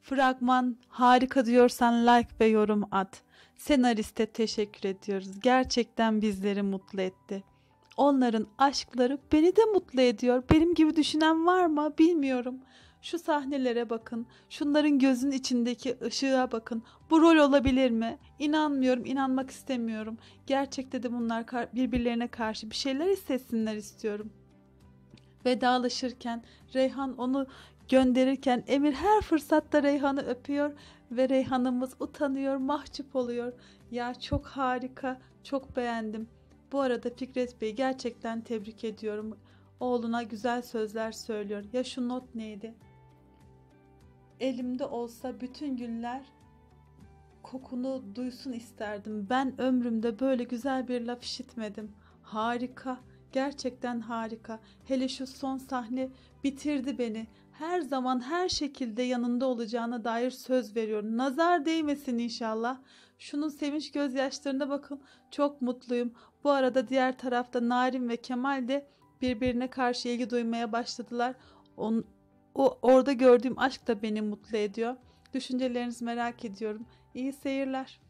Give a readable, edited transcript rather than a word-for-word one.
Fragman harika diyorsan like ve yorum at. Senariste teşekkür ediyoruz. Gerçekten bizleri mutlu etti. Onların aşkları beni de mutlu ediyor. Benim gibi düşünen var mı bilmiyorum. Şu sahnelere bakın. Şunların gözün içindeki ışığa bakın. Bu rol olabilir mi? İnanmıyorum, inanmak istemiyorum. Gerçekte de bunlar birbirlerine karşı bir şeyler hissetsinler istiyorum. Vedalaşırken Reyhan onu gönderirken Emir her fırsatta Reyhan'ı öpüyor ve Reyhan'ımız utanıyor, mahcup oluyor. Ya çok harika, çok beğendim. Bu arada Fikret Bey gerçekten tebrik ediyorum. Oğluna güzel sözler söylüyor. Ya şu not neydi? Elimde olsa bütün günler kokunu duysun isterdim. Ben ömrümde böyle güzel bir laf işitmedim. Harika, gerçekten harika. Hele şu son sahne bitirdi beni. Her zaman her şekilde yanında olacağına dair söz veriyor. Nazar değmesin inşallah. Şunun sevinç gözyaşlarına bakın. Çok mutluyum. Bu arada diğer tarafta Narin ve Kemal de birbirine karşı ilgi duymaya başladılar. Orada gördüğüm aşk da beni mutlu ediyor. Düşüncelerinizi merak ediyorum. İyi seyirler.